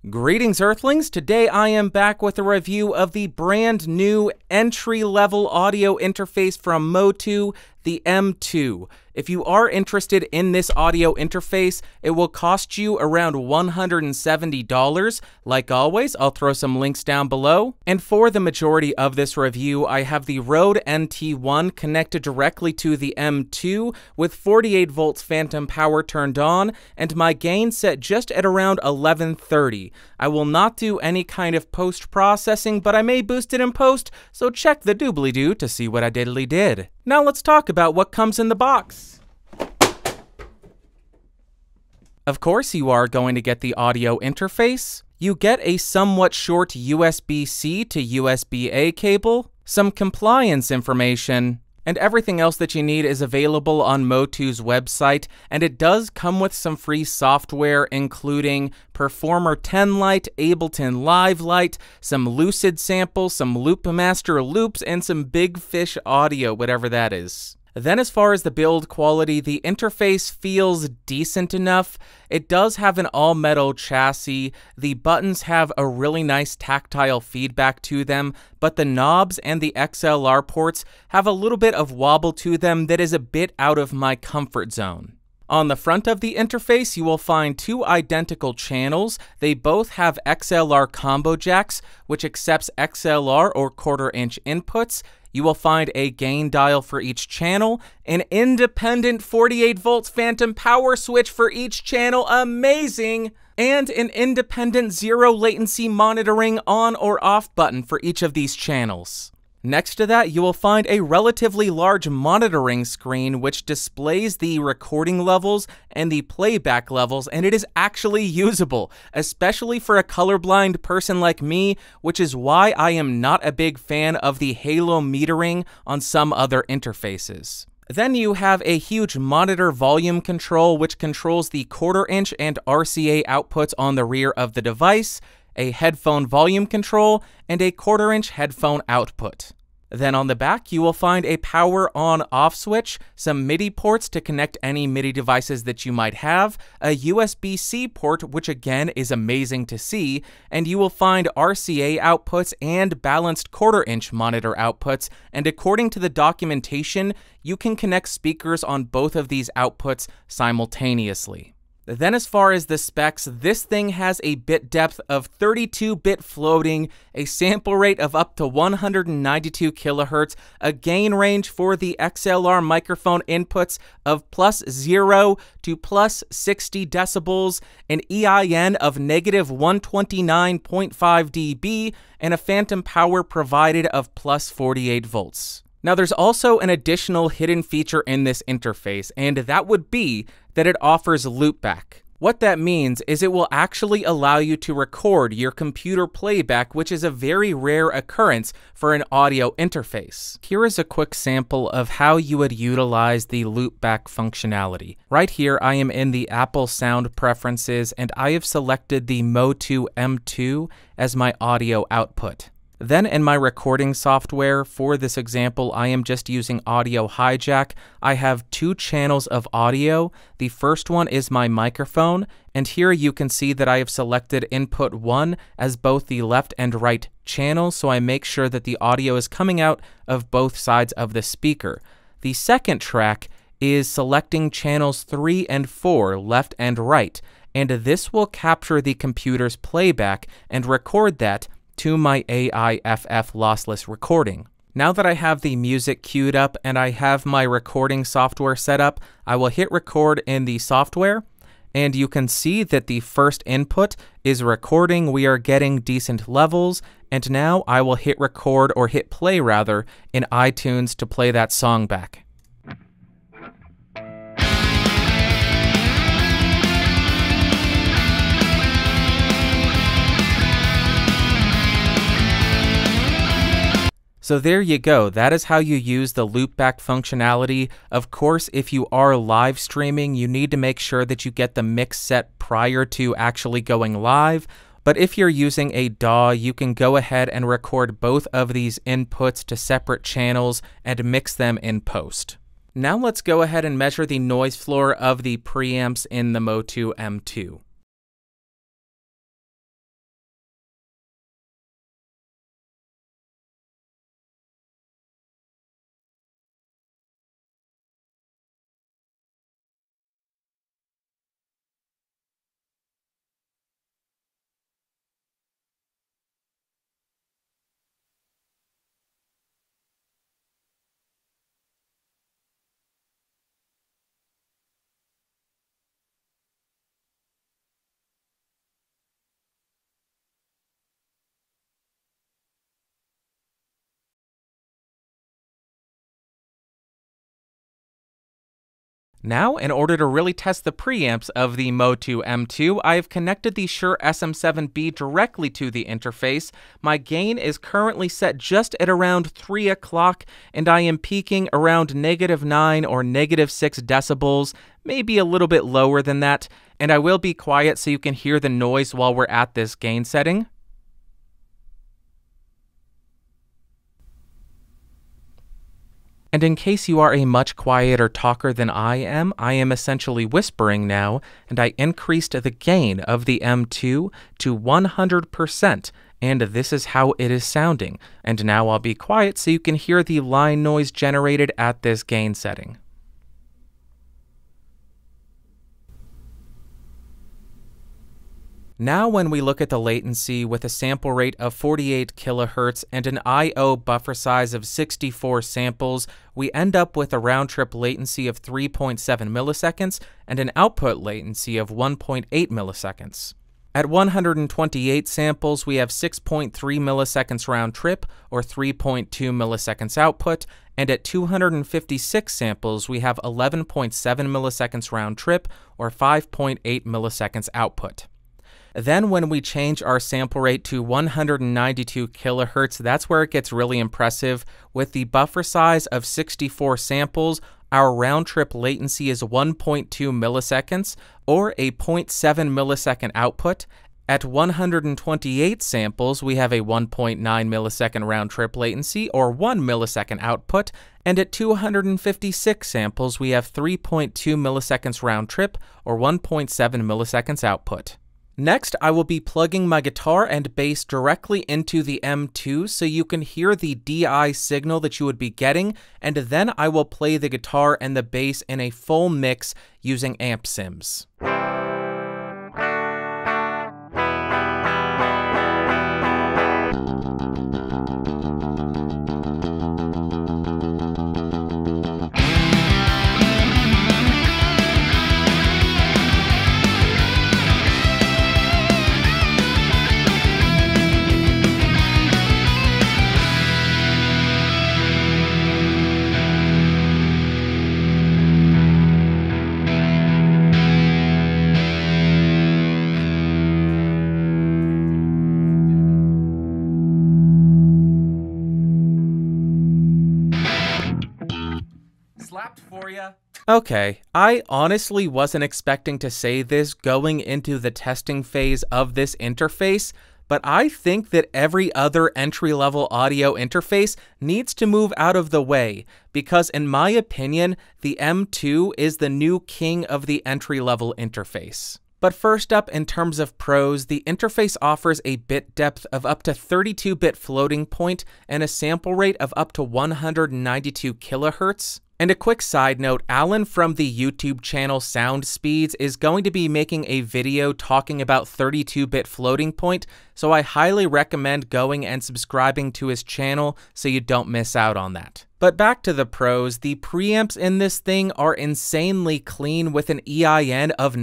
Greetings, Earthlings! Today I am back with a review of the brand new entry-level audio interface from Motu, the M2. If you are interested in this audio interface, it will cost you around $170. Like always, I'll throw some links down below. And for the majority of this review, I have the Rode NT1 connected directly to the M2 with 48 volts phantom power turned on, and my gain set just at around 1130. I will not do any kind of post-processing, but I may boost it in post, so check the doobly-doo to see what I diddly did. Now let's talk about what comes in the box. Of course, you are going to get the audio interface. You get a somewhat short USB-C to USB-A cable, some compliance information, and everything else that you need is available on Motu's website, and it does come with some free software, including Performer 10 Lite, Ableton Live Lite, some Lucid samples, some Loopmaster loops, and some Big Fish audio, whatever that is. Then as far as the build quality, the interface feels decent enough. It does have an all-metal chassis, the buttons have a really nice tactile feedback to them, but the knobs and the XLR ports have a little bit of wobble to them that is a bit out of my comfort zone. On the front of the interface, you will find two identical channels. They both have XLR combo jacks, which accepts XLR or quarter-inch inputs. You will find a gain dial for each channel, an independent 48 volts phantom power switch for each channel, amazing, and an independent zero latency monitoring on or off button for each of these channels. Next to that, you will find a relatively large monitoring screen which displays the recording levels and the playback levels, and it is actually usable, especially for a colorblind person like me, which is why I am not a big fan of the halo metering on some other interfaces. Then you have a huge monitor volume control which controls the quarter-inch and RCA outputs on the rear of the device, a headphone volume control, and a quarter-inch headphone output. Then on the back, you will find a power on-off switch, some MIDI ports to connect any MIDI devices that you might have, a USB-C port, which again is amazing to see, and you will find RCA outputs and balanced quarter-inch monitor outputs, and according to the documentation, you can connect speakers on both of these outputs simultaneously. Then as far as the specs, this thing has a bit depth of 32-bit floating, a sample rate of up to 192 kilohertz, a gain range for the XLR microphone inputs of +0 to +60 decibels, an EIN of -129.5 dB, and a phantom power provided of +48 volts. Now there's also an additional hidden feature in this interface, and that would be that it offers loopback. What that means is it will actually allow you to record your computer playback, which is a very rare occurrence for an audio interface. Here is a quick sample of how you would utilize the loopback functionality. Right here, I am in the Apple Sound Preferences, and I have selected the Motu M2 as my audio output. Then in my recording software, for this example, I am just using Audio Hijack. I have two channels of audio. The first one is my microphone, and here you can see that I have selected input 1 as both the left and right channels, so I make sure that the audio is coming out of both sides of the speaker. The second track is selecting channels 3 and 4, left and right, and this will capture the computer's playback and record that to my AIFF lossless recording. Now that I have the music queued up and I have my recording software set up, I will hit record in the software, and you can see that the first input is recording. We are getting decent levels, and now I will hit record, or hit play rather, in iTunes to play that song back. So there you go, that is how you use the loopback functionality. Of course, if you are live streaming, you need to make sure that you get the mix set prior to actually going live. But if you're using a DAW, you can go ahead and record both of these inputs to separate channels and mix them in post. Now let's go ahead and measure the noise floor of the preamps in the Motu M2. Now, in order to really test the preamps of the Motu M2, I have connected the Shure SM7B directly to the interface. My gain is currently set just at around 3 o'clock, and I am peaking around -9 or -6 decibels, maybe a little bit lower than that, and I will be quiet so you can hear the noise while we're at this gain setting. And in case you are a much quieter talker than I am essentially whispering now, and I increased the gain of the M2 to 100%, and this is how it is sounding. And now I'll be quiet so you can hear the line noise generated at this gain setting. Now when we look at the latency with a sample rate of 48 kHz and an I/O buffer size of 64 samples, we end up with a round-trip latency of 3.7 milliseconds and an output latency of 1.8 milliseconds. At 128 samples, we have 6.3 milliseconds round-trip, or 3.2 milliseconds output, and at 256 samples, we have 11.7 milliseconds round-trip, or 5.8 milliseconds output. Then when we change our sample rate to 192 kHz, that's where it gets really impressive. With the buffer size of 64 samples, our round-trip latency is 1.2 milliseconds, or a 0.7 millisecond output. At 128 samples, we have a 1.9 millisecond round-trip latency, or 1 millisecond output, and at 256 samples, we have 3.2 milliseconds round-trip, or 1.7 milliseconds output. Next, I will be plugging my guitar and bass directly into the M2 so you can hear the DI signal that you would be getting, and then I will play the guitar and the bass in a full mix using amp sims. Okay, I honestly wasn't expecting to say this going into the testing phase of this interface, but I think that every other entry-level audio interface needs to move out of the way, because in my opinion, the M2 is the new king of the entry-level interface. But first up, in terms of pros, the interface offers a bit depth of up to 32-bit floating point and a sample rate of up to 192 kHz. And a quick side note, Alan from the YouTube channel Sound Speeds is going to be making a video talking about 32-bit floating point, so I highly recommend going and subscribing to his channel so you don't miss out on that. But back to the pros, the preamps in this thing are insanely clean with an EIN of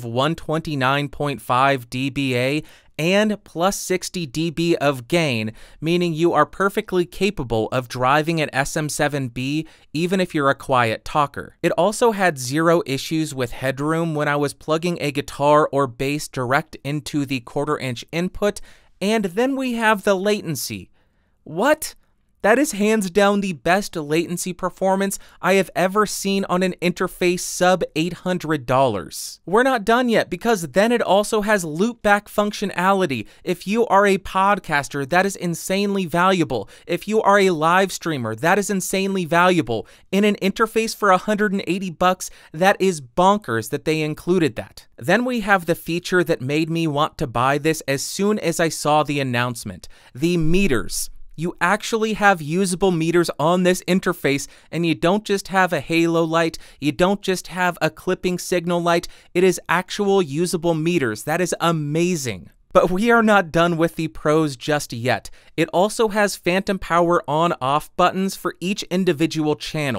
-129.5 dBA and plus 60 dB of gain, meaning you are perfectly capable of driving an SM7B even if you're a quiet talker. It also had zero issues with headroom when I was plugging a guitar or bass direct into the 1/4-inch input, and then we have the latency. What? That is hands down the best latency performance I have ever seen on an interface sub $800. We're not done yet, because then it also has loopback functionality. If you are a podcaster, that is insanely valuable. If you are a live streamer, that is insanely valuable. In an interface for $180, that is bonkers that they included that. Then we have the feature that made me want to buy this as soon as I saw the announcement, the meters. You actually have usable meters on this interface, and you don't just have a halo light, you don't just have a clipping signal light, it is actual usable meters. That is amazing. But we are not done with the pros just yet. It also has phantom power on-off buttons for each individual channel,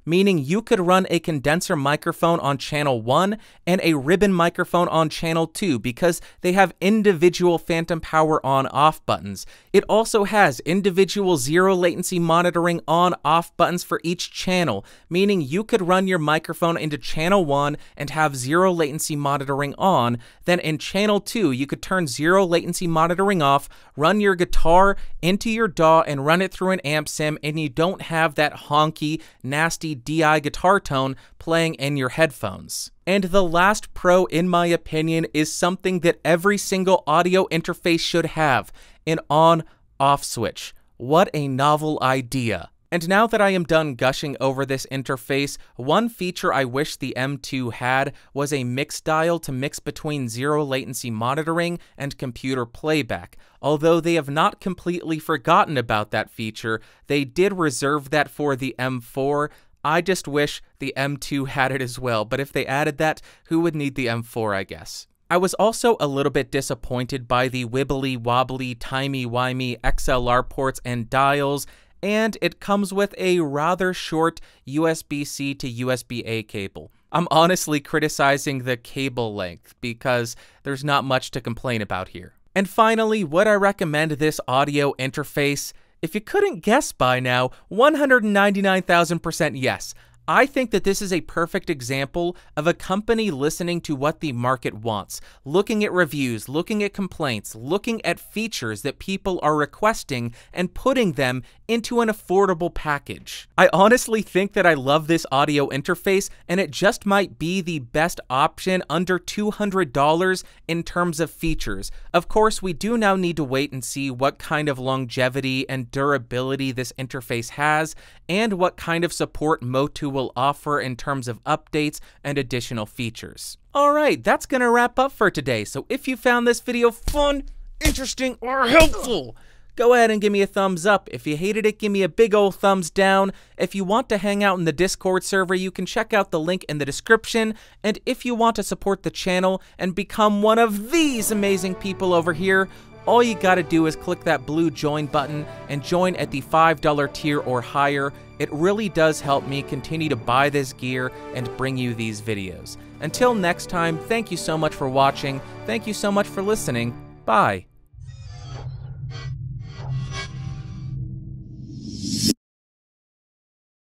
meaning you could run a condenser microphone on channel 1 and a ribbon microphone on channel 2 because they have individual phantom power on-off buttons. It also has individual zero latency monitoring on-off buttons for each channel, meaning you could run your microphone into channel 1 and have zero latency monitoring on, then in channel 2 you could turn zero latency monitoring off, run your guitar into your DAW and run it through an amp sim, and you don't have that honky, nasty DI guitar tone playing in your headphones. And the last pro, in my opinion, is something that every single audio interface should have: an on-off switch. What a novel idea. And now that I am done gushing over this interface, one feature I wish the M2 had was a mix dial to mix between zero latency monitoring and computer playback. Although they have not completely forgotten about that feature, they did reserve that for the M4. I just wish the M2 had it as well, but if they added that, who would need the M4, I guess? I was also a little bit disappointed by the wibbly-wobbly, timey-wimey XLR ports and dials, and it comes with a rather short USB-C to USB-A cable. I'm honestly criticizing the cable length because there's not much to complain about here. And finally, would I recommend this audio interface? If you couldn't guess by now, 199,000% yes. I think that this is a perfect example of a company listening to what the market wants, looking at reviews, looking at complaints, looking at features that people are requesting, and putting them into an affordable package. I honestly think that I love this audio interface, and it just might be the best option under $200 in terms of features. Of course, we do now need to wait and see what kind of longevity and durability this interface has, and what kind of support Motu will offer in terms of updates and additional features. Alright, that's gonna wrap up for today, so if you found this video fun, interesting, or helpful, go ahead and give me a thumbs up. If you hated it, give me a big old thumbs down. If you want to hang out in the Discord server, you can check out the link in the description. And if you want to support the channel and become one of these amazing people over here, all you gotta do is click that blue join button and join at the $5 tier or higher. It really does help me continue to buy this gear and bring you these videos. Until next time, thank you so much for watching. Thank you so much for listening. Bye.